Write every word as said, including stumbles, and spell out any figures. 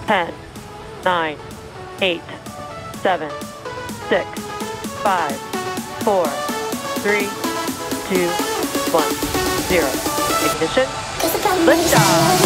ten, nine, eight, seven, six, five, four, three, two, one, zero. Ignition. Liftoff.